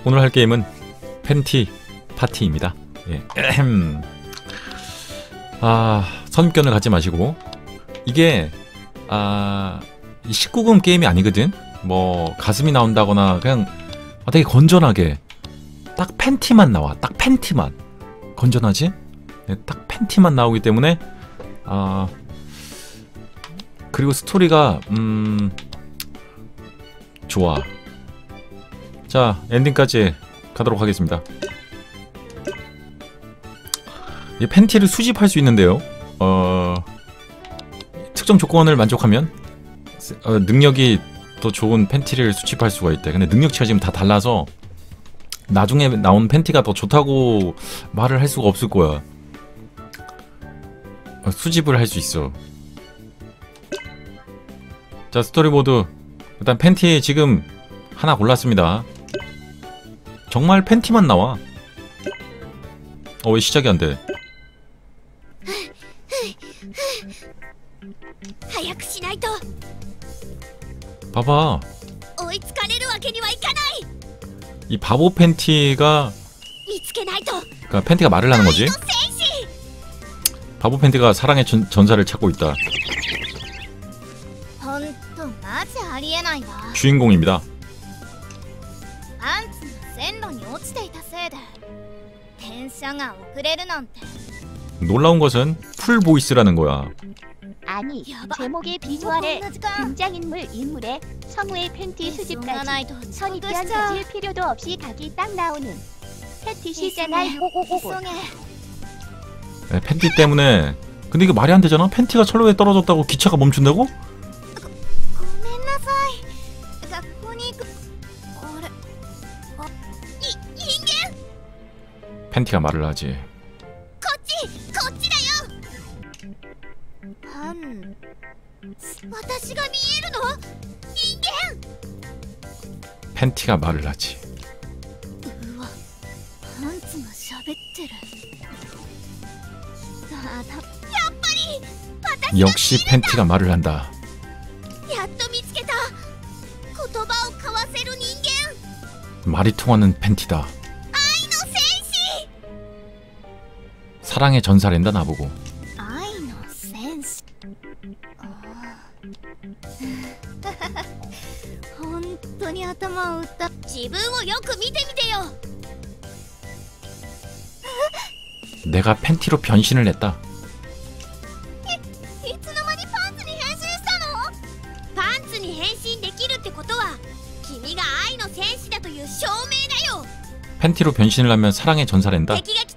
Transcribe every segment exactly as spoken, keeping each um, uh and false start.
오늘 할 게임은 팬티 파티입니다. 예. 아, 선입견을 갖지 마시고, 이게 아 십구 금 게임이 아니거든. 뭐 가슴이 나온다거나 그냥 되게 건전하게 딱 팬티만 나와. 딱 팬티만 건전하지? 네, 딱 팬티만 나오기 때문에 아 그리고 스토리가 음 좋아. 자, 엔딩까지 가도록 하겠습니다. 이 팬티를 수집할 수 있는데요. 어 특정 조건을 만족하면 어, 능력이 더 좋은 팬티를 수집할 수가 있대. 근데 능력치가 지금 다 달라서 나중에 나온 팬티가 더 좋다고 말을 할 수가 없을 거야. 어, 수집을 할 수 있어. 자, 스토리보드 일단 팬티 지금 하나 골랐습니다. 정말 팬티만 나와. 어, 왜 시작이 안 돼? 봐봐. 이 바보 팬티가 그러니까 팬티가 말을 하는 거지. 바보 팬티가 사랑의 전, 전사를 찾고 있다. 주인공입니다. 놀라운 것은 풀보이스라는 거야. 아니, 제목의 비주얼에 등장인물 인물의 성우의 팬티 수집까지 선입견 가질 필요도 없이 각이 딱 나오는 패티시잖아. 네, 팬티 때문에. 근데 이게 말이 안 되잖아. 팬티가 철로에 떨어졌다고 기차가 멈춘다고? 팬티가 말을 하지. 팬티가 말을 하지. 역시 팬티가 말을 한다. 말이 통하는 팬티다. 사랑의 전사랜다 나보고. 내가 팬티로 변신을 했다. 팬티로 변신을 하면 사랑의 전사랜다.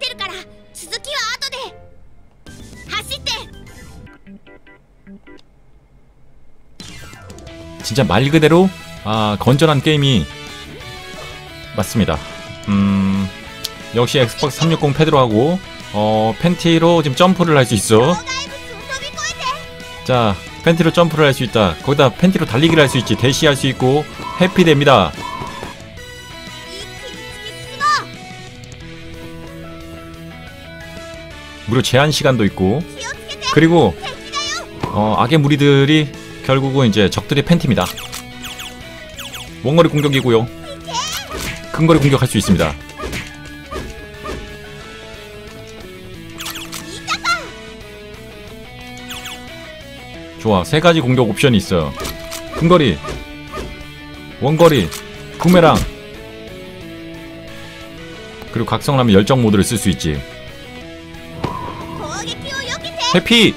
진짜 말 그대로 아, 건전한 게임이 맞습니다. 음, 역시 엑스박스 삼백육십 패드로 하고 어, 팬티로 지금 점프를 할 수 있어. 자, 팬티로 점프를 할 수 있다. 거기다 팬티로 달리기를 할 수 있지. 대시할 수 있고 해피됩니다. 무료 제한 시간도 있고. 그리고 어, 악의 무리들이 결국은 이제 적들의 팬티입니다. 원거리 공격이고요. 근거리 공격할 수 있습니다. 좋아, 세 가지 공격 옵션이 있어요. 근거리, 원거리, 부메랑. 그리고 각성하면 열정 모드를 쓸 수 있지. 해피!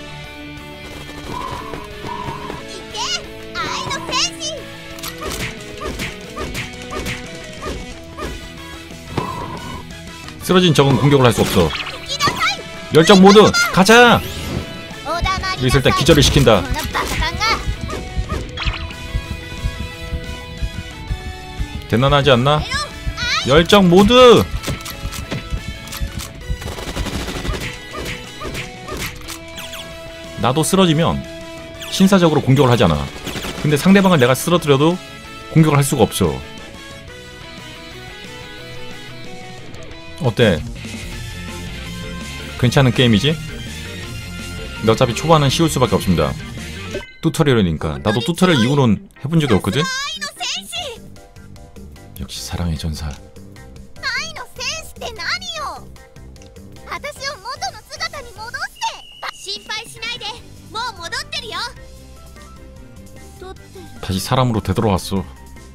쓰러진 적은 공격을 할 수 없어. 열정 모드 가자! 여기서 일단 기절을 시킨다. 대단하지 않나? 열정 모드! 나도 쓰러지면 신사적으로 공격을 하잖아. 근데 상대방을 내가 쓰러뜨려도 공격을 할 수가 없어. 어때? 괜찮은 게임이지? 근데 어차피 초반은 쉬울 수밖에 없습니다. 튜토리얼이니까. 나도 튜토리얼 이후로는 해본 적이 없거든? 역시 사랑의 전사. 다시 사람으로 되돌아왔어.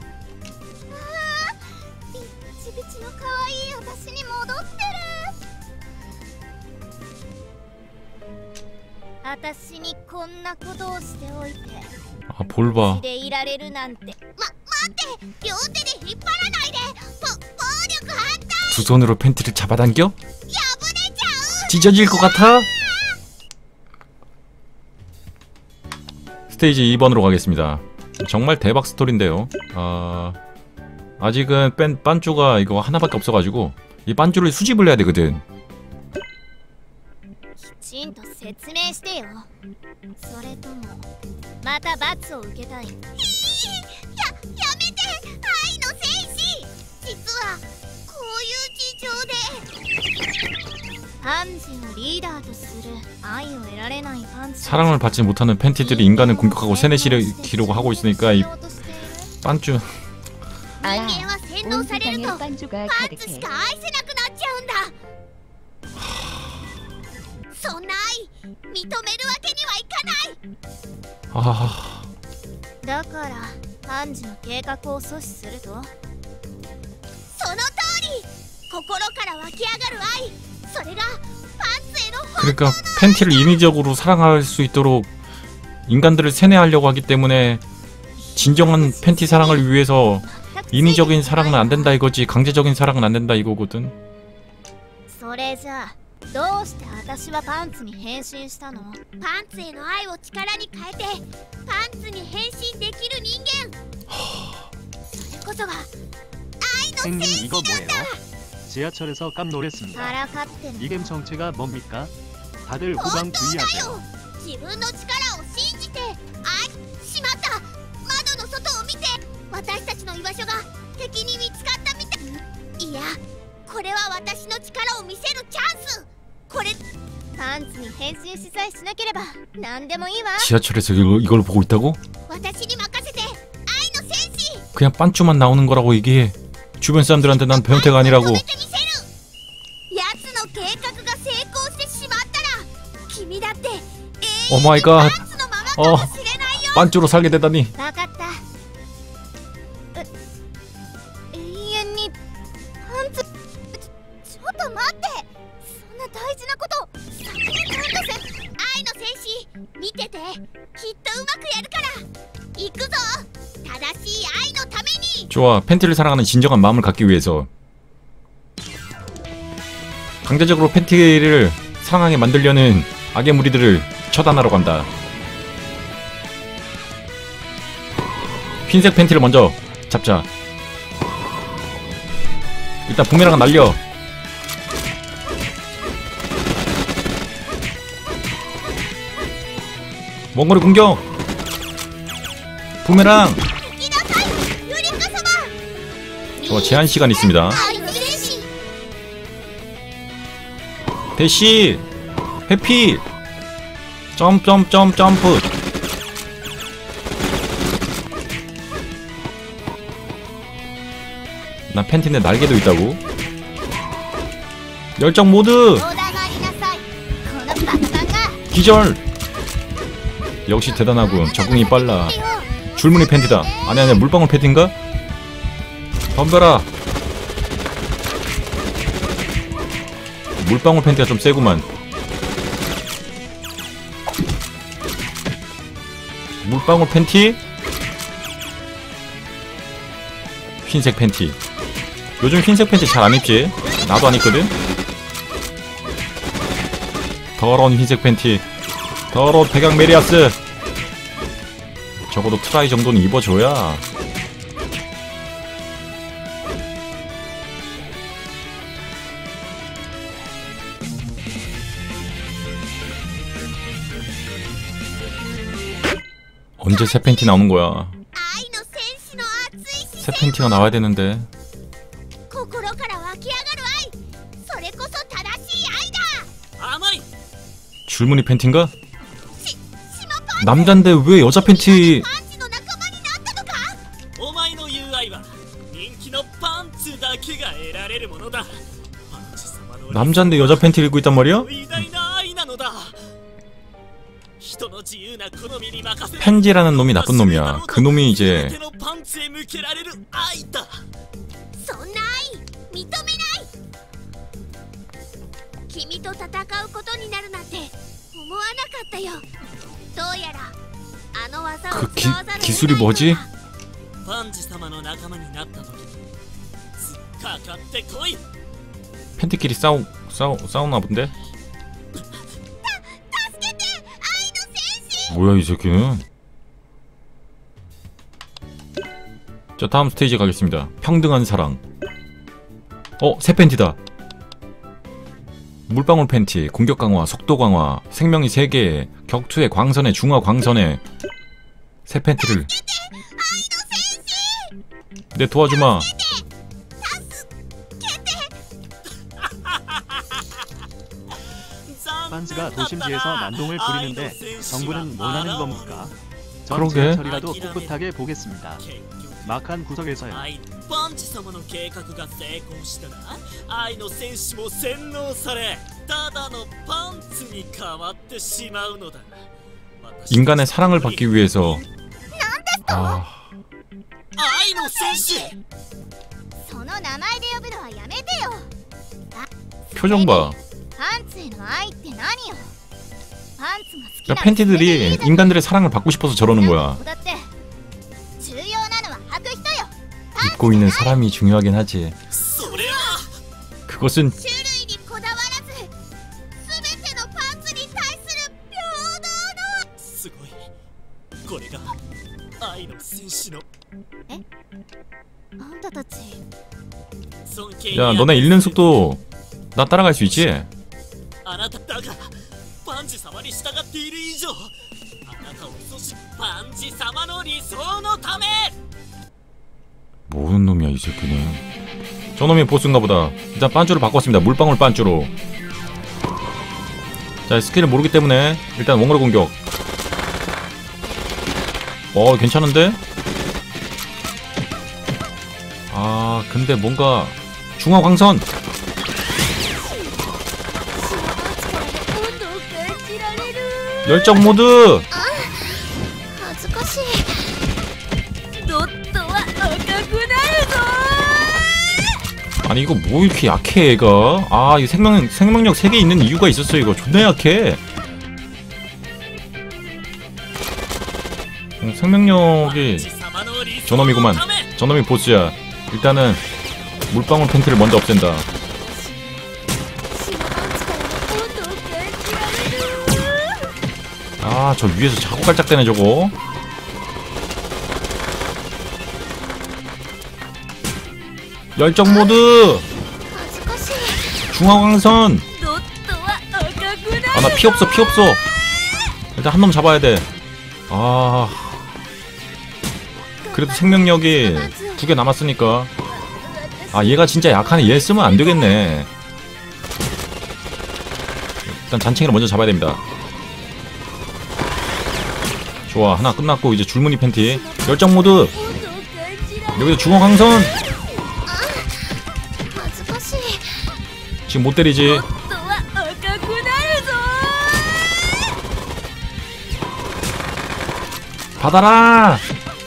ピッチピチの可愛い私に戻ってる。私にこんなことをしておいて 아, 볼 봐. でいられるなんて。ま、待って、両手で引っ張らないで。ぼ、暴力反対。 두 손으로 팬티를 잡아당겨? 破れちゃう。 찢어질 것 같아? 스테이지 이 번으로 가겠습니다. 정말 대박 스토리인데요. 아, 아직은 뺀 빤쭈가 이거 하나밖에 없어가지고 이 빤쭈를 수집을 해야 되거든. きちんと説明してよ。それともまた罰を受けたい。や、やめて、愛の戦士。実はこういう事情でパンチのリーダーとする愛を得られないパンチ。 사랑을 받지 못하는 팬티들이 인간을 공격하고 세뇌시키려고 하고 있으니까 이 빤쭈. 人間は洗脳されるとパンツしか愛せなくなっちゃうんだ。そんな愛認めるわけにはいかない。 아, だからパンチの計画を阻止すると、その通り。心から湧き上がる愛、それがパンツへの本当の 그러니까 팬티를 인위적으로 사랑할 수 있도록 인간들을 세뇌하려고 하기 때문에 진정한 팬티 사랑을 위해서 인위적인 사랑은 안 된다 이거지. 강제적인 사랑은 안 된다 이거거든. それじゃあどうして私はパンツに変身したの？パンツへの愛を力に変えてパンツに変身できる人間。それこそが愛の戦士なんだ。 지하철에서 깜놀했습니다. 이 게임 정체가 뭡니까? 다들 후방 주의하세요. 自分の力を信じて、あ、しまった。窓の外を見て。私たちの居場所が敵に見つかったみたい。いや、これは私の力を見せるチャンス。これパンツに変身しさえしなければ何でもいいわ。 지하철에서 이걸, 이걸 보고 있다고? 私に任せて、愛の戦士。 그냥 빤쭈만 나오는 거라고 이게. 주변 사람들한테 난 변태가 아니라고. 오 마이 갓. 어, 빤쭈로 살게 되다니. 좋아, 팬티를 사랑하는 진정한 마음을 갖기 위해서 강제적으로 팬티를 사랑하게 만들려는 악의 무리들을 처단하러 간다. 흰색 팬티를 먼저 잡자. 일단 부메랑은 날려. 몽골의 공격. 부메랑. 좋아, 제한시간 있습니다. 대시 회피 점점 점 점프. 난 팬티인데 날개도 있다고. 열정 모드. 기절. 역시 대단하군. 적응이 빨라. 줄무늬 팬티다. 아니 아니야, 물방울 팬티인가? 덤벼라. 물방울 팬티가 좀 세구만. 물방울 팬티. 흰색 팬티. 요즘 흰색 팬티 잘 안 입지? 나도 안 입거든? 더러운 흰색 팬티. 더러운 백양 메리아스. 적어도 트라이 정도는 입어줘야. 언제 새 팬티 나오는 거야? 새 팬티가 나와야 되는데. 줄무늬 팬티인가? 남잔데 왜 여자 팬티? 남잔데 여자 팬티를 입고 있단 말이야? 펜지라는 놈이 나쁜 놈이야. 그 놈이 이제 そんな愛認めない君と戦うことになるなんて思わなかったよどうやらあの技を 그 使わざるを 기, 기술이 뭐지? パンチ様の仲間になった時にかかってこい 팬티끼리 싸우, 싸우, 싸우나 본데? 助けて愛の戦士 뭐야 이 새끼는? 자 다음 스테이지 가겠습니다. 평등한 사랑. 어? 새 팬티다. 물방울 팬티, 공격 강화, 속도 강화, 생명이 세 개, 격투에 광선에, 중화 광선에. 새 팬티를. 내 도와주마. 반스가 도심지에서 난동을 부리는데 정부는 뭘 하는 겁니까? 전 그러게. 지하철이라도 꿋꿋하게 보겠습니다. 막한 구석에서요. パンチ様の計画が成功したら愛の戦士も洗脳されただのパンツに変わってしまうのだ 인간의 사랑을 받기 위해서. 아, 愛の戦士その名前で呼ぶのはやめてよ 표정 봐. パンツへの愛って何よパンツが好き 그러니까 な 팬티들이 인간들의 사랑을 받고 싶어서 저러는 거야. だって重要なのは履く人よ 입고 있는 사람이 중요하긴 하지. それは 그것은 種類にこだわらず全てのパンツに対する平等のすごいこれが愛の戦士のあんたたち尊敬 야 너네 읽는 속도 나 따라갈 수 있지? あなただがパンチ様に従っている以上あなたを阻止パンチ様の理想のため 뭐는 놈이야 이 새끼는. 저놈이 보스인가 보다. 일단 빤쭈를 바꿨습니다. 물방울 빤쭈로. 자 스킬을 모르기 때문에 일단 원거리 공격. 어 괜찮은데? 아 근데 뭔가 중화광선. 열정 모드. 恥ずかしいドットは赤くなるぞ 아니 이거 뭐 이렇게 약해 얘가. 아 이거 생명, 생명력 세 개 있는 이유가 있었어. 이거 존나 약해. 어, 생명력이 저놈이구만. 저놈이 보스야. 일단은 물방울 팬티를 먼저 없앤다. 아 저 위에서 자꾸 깔짝대네 저거. 열정 모드. 중화광선. 아 나 피 없어 피 없어. 일단 한 놈 잡아야 돼. 아 그래도 생명력이 두 개 남았으니까. 아 얘가 진짜 약하네. 얘 쓰면 안 되겠네. 일단 잔챙이를 먼저 잡아야 됩니다. 좋아 하나 끝났고 이제 줄무늬 팬티. 열정 모드. 여기서 중화광선. 지금 못 때리지. 받아라.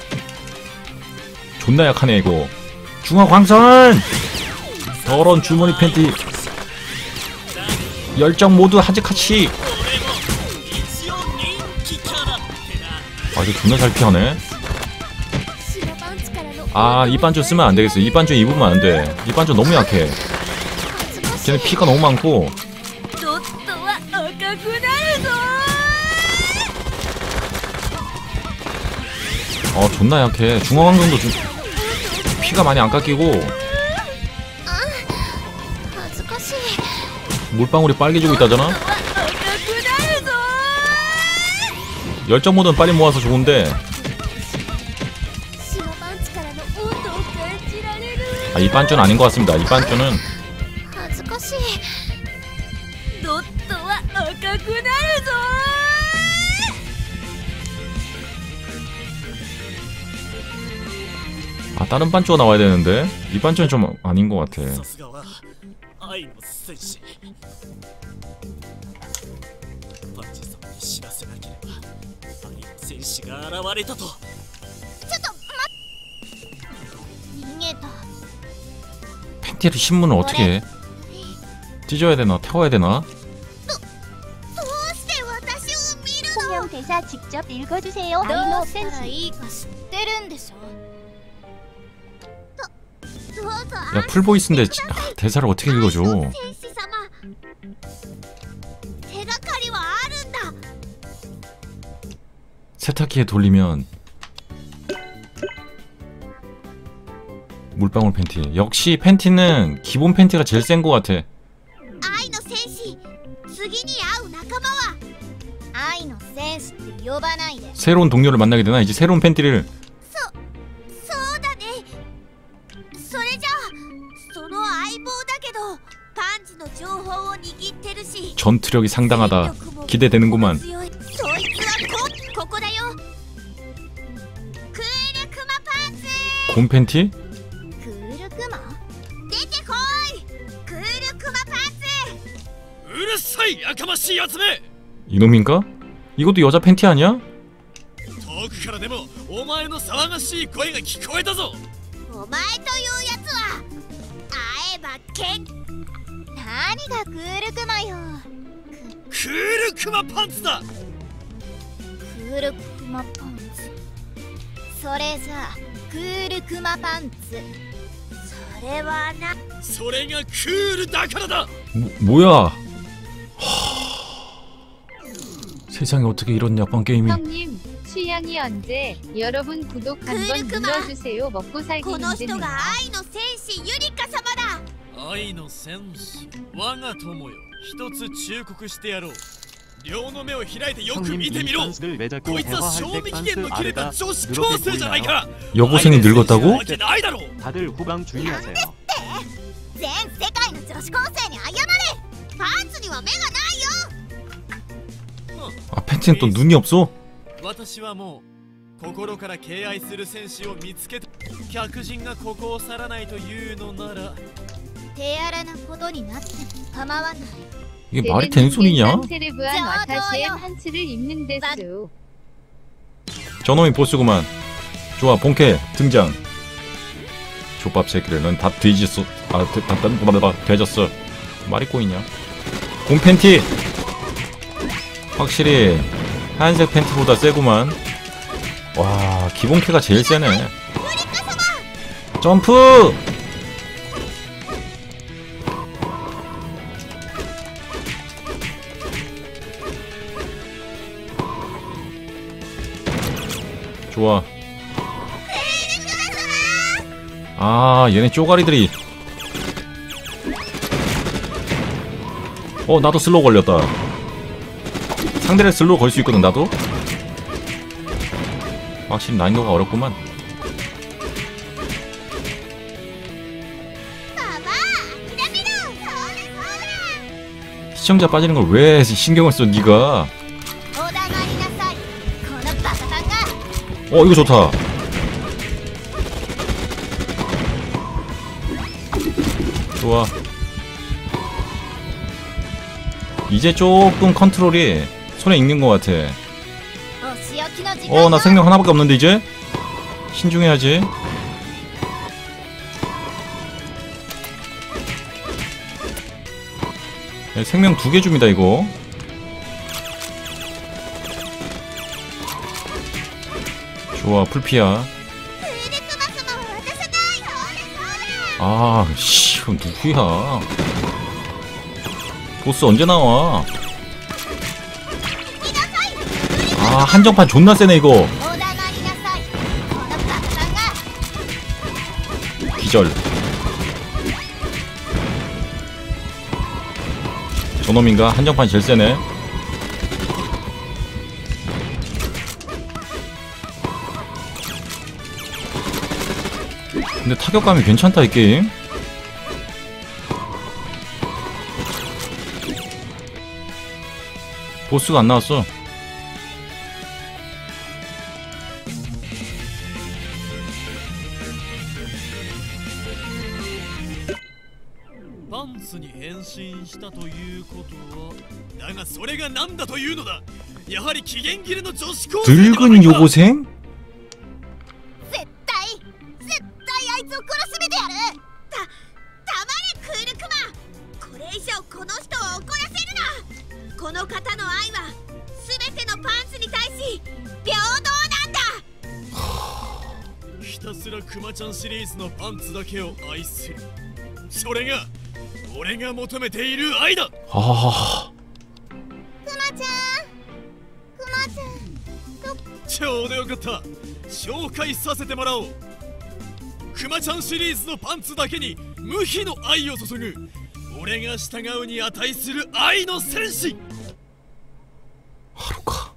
존나 약하네 이거. 중화광선. 더러운 줄무늬 팬티. 열정 모드 하지카치. 아 이거 존나 잘 피하네. 아 이 반주 쓰면 안되겠어. 이 반주 입으면 안돼. 이 반주 너무 약해. 쟤는 피가 너무 많고. 어 존나 약해. 중화광선도 좀 피가 많이 안 깎이고. 물방울이 빨개지고 있다잖아. 열정 모드는 빨리 모아서 좋은데. 아 이 반주는 아닌 것 같습니다. 이 반주는 아 다른 반주가 나와야 되는데 이 반주는 좀 아닌 것 같아. 戦士が現れたと。 ちょっと待っ逃げた。 팬티를 신문을 어떻게 해? 찢어야 되나? 태워야 되나? どうして私を見るの？ 통영 대사 직접 읽어주세요. ど 아이노 うしたら 센스. いいか知ってるんでしょ？どどうぞ。 야 풀보이스인데 지- 아, 대사를 어떻게 읽어줘? 天使様。手がかりはあるんだ。 세탁기에 돌리면 물방울 팬티. 역시 팬티는 기본 팬티가 제일 센 것 같아. 愛の戦士。次に会う仲間は愛の戦士って呼ばないで。 새로운 동료를 만나게 되나? 이제 새로운 팬티를 そうだね。それじゃあその相棒だけどパンチの情報を握ってるし 전투력이 상당하다. 기대되는구만. 強い。そいつはこここだよ。クールクマパンツ。 곰 팬티? クールクマ出てこい。クールクマパンツ。 うるさいやかましいやつめ。 이놈인가? 이것도 여자 팬티 아니야? 遠くからでもお前の騒がしい声が聞こえたぞ。 お前というやつは会えばけん。何がクールクマよ。 クールクマパンツだ。 クールクマパンツ。それじゃあクールクマパンツ。それはな。 それがクールだからだ。 뭐, 뭐야? 하... 세상에 어떻게 이런 약방 게임이? 형님 취향이 언제? 여러분 구독 한번 눌러주세요. 먹고 살기 この人 힘드네요. が愛の戦士ユリカ様だ。 愛の戦士我が友よ一つ忠告してやろう。両の目を開いてよく 형님 見てみ 이 ろ。 빤스를 왜 자꾸 こいつは賞 대화할 때 味期限の 빤스 切れた 아래가 女子高生じゃないか。 여고생이 늙었다고? わけないだろう。 다들 후방 주의하세요. 全世界の女子高生に謝れ。パンツには目がないよ。 아 팬티는 또 눈이 없어? 私はもう心から敬愛する戦士を見つけて、客人がここを去らないというのなら手荒なことになっても構わない。 이게 말이 되는 소리냐? 세레브한 저도요. 와타시의 판츠를 입는 데스. 저놈이 보스구만. 좋아 본캐 등장. 족밥 새끼를 넌 다 뒤졌어. 아 다 되졌어. 말이 꼬이냐? 곰 팬티. 확실히 하얀색 팬티보다 세구만. 와 기본캐가 제일 세네. 점프! 좋아. 아 얘네 쪼가리들이. 어 나도 슬로우 걸렸다. 상대를 슬로우 걸 수 있거든 나도. 확실히 난이도가 어렵구만. 시청자 빠지는 걸 왜 신경을 써 니가. 어 이거 좋다. 좋아. 이제 조금 컨트롤이 손에 익는 것 같아. 어 나 생명 하나밖에 없는데 이제? 신중해야지. 네, 생명 두 개 줍니다 이거. 좋아 풀피야. 아 씨 누구야. 보스 언제 나와? 아 한정판 존나 세네 이거. 기절. 저놈인가? 한정판 제일 세네. 근데 타격감이 괜찮다 이 게임. 보스가 안 나왔어. パンツに変身したということはだがそれが何だというのだ。やはり期限切れの女子高生ではない 늙은 か。 요고생? 絶対絶対あいつを懲らしめてやる。たたまれクールクマ、これ以上この人を怒らせるな。この方の愛は全てのパンツに対し平等なんだ。 ひたすらクマちゃんシリーズのパンツだけを愛する、それが俺が求めている愛だ。 아, クマちゃんクマちゃんちょうどよかった。紹介させてもらおう。クマちゃんシリーズのパンツだけに無比の愛を注ぐ、俺が従うに値する愛の戦士。 하루카.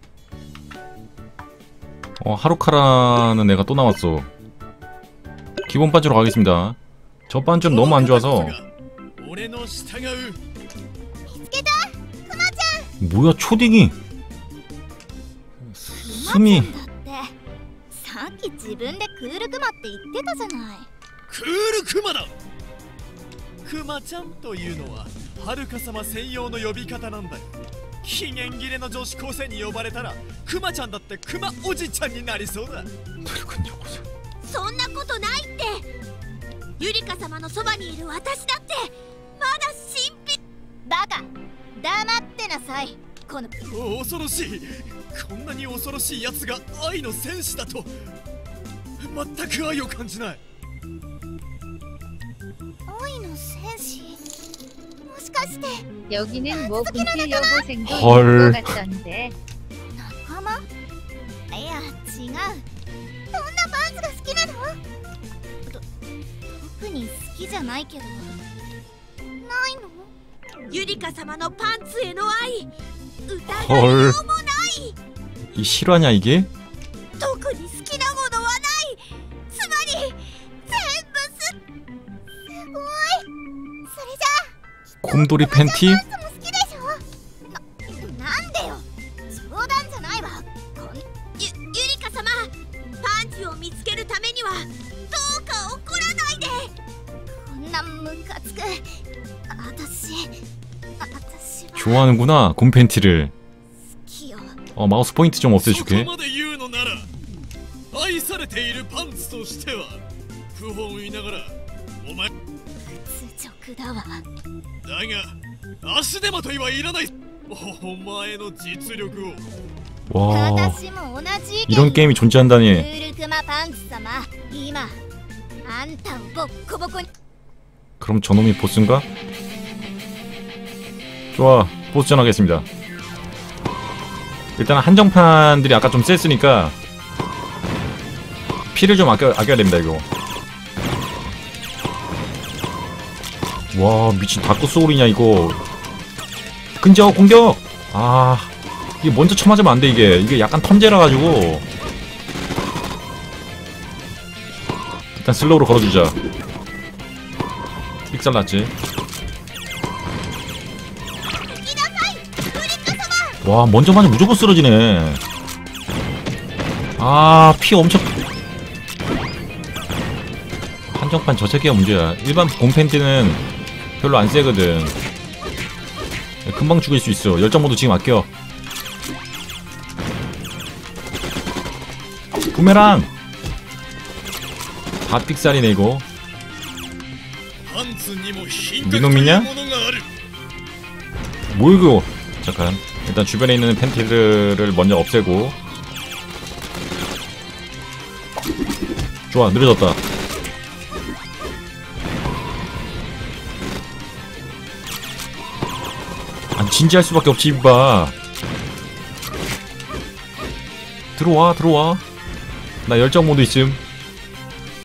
어, 하루카라는 애가 또 나왔어. 기본 반주로 가겠습니다. 저 반주는 너무 안 좋아서. 俺の従う。 見つけたクマちゃん。 뭐야, 초딩이. クマちゃ 스미. んだってさっき自分でクールクマって言ってたじゃない。 クールクマだ。クマちゃんというのははるか様専用の呼び方なんだよ。期限切れの女子高生に呼ばれたらクマちゃんだってクマおじちゃんになりそうだ。 늙은 요고생. そんなことないって。ゆりか様のそばにいる私だってまだ神秘。バカ黙ってなさい。このお恐ろしい。こんなに恐ろしいやつが愛の戦士だと全く愛を感じない。 愛の戦士、もしかして 여기는 뭐 군필 여고생도 헐. 있는 것 같던데. 仲間？いや違う。どんなパンツが好きなの？と特に好きじゃないけど。ないの？ゆりか様のパンツへの愛、疑いようもない。 이 실화냐 이게? 特に好きなものはない。つまり全部すすごい。それじゃ 곰돌이 팬티? パンツも好きでしょ。な、なんでよ。冗談じゃないわ。こんゆゆりか様、パンツを見つけるためにはどうか怒らないで。こんなムカつく。あたしあたしは 좋아하는구나 곰 팬티를. 好きよ。 어, 마우스 포인트 좀 そこ 없애줄게. まで言うのなら愛されているパンツとしては不本意ながらお前だ屈辱だわ。 が足手まといはいらない。お前の実力を。 와, 私も同じ意見。 이런 게임이 ク 존재한다니. ールクマパンツ様、今あんたをボッコボコに。 그럼 저놈이 보스인가? 좋아, 보스전 하겠습니다. 일단 한정판들이 아까 좀 셌으니까 피를 좀 아껴, 아껴야 됩니다 이거. 와, 미친 다크 소울이냐 이거. 근접 공격. 아, 이게 먼저 쳐맞으면 안 돼 이게. 이게 약간 턴제라 가지고. 일단 슬로우로 걸어주자. 삑살났지. 와, 먼저 맞으면 무조건 쓰러지네. 아, 피 엄청. 한정판 저 새끼가 문제야. 일반 곰팬티는 별로 안 세거든. 금방 죽일 수 있어. 열정 모드 지금 아껴. 부메랑. 다 삑살이네 이거. 미놈이냐? 뭐 이거? 잠깐. 일단 주변에 있는 팬티들을 먼저 없애고. 좋아, 느려졌다. 아, 진지할 수밖에 없지 임마. 들어와 들어와. 나 열정 모드 있음.